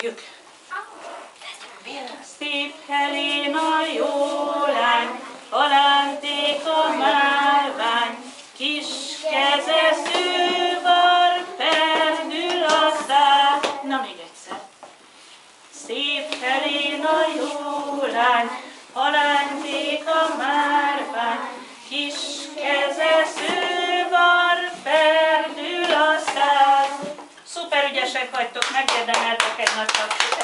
Jöjjük! Szép Helena, jó lány, alánték a márvány, kis keze szővar, perdül a szár. Na még egyszer. Szép Helena, jó lány, alánték a márvány, kis keze szővar, perdül a szár. Szuper ügyesek vagytok, megérdemeltek egy nagy tapsot.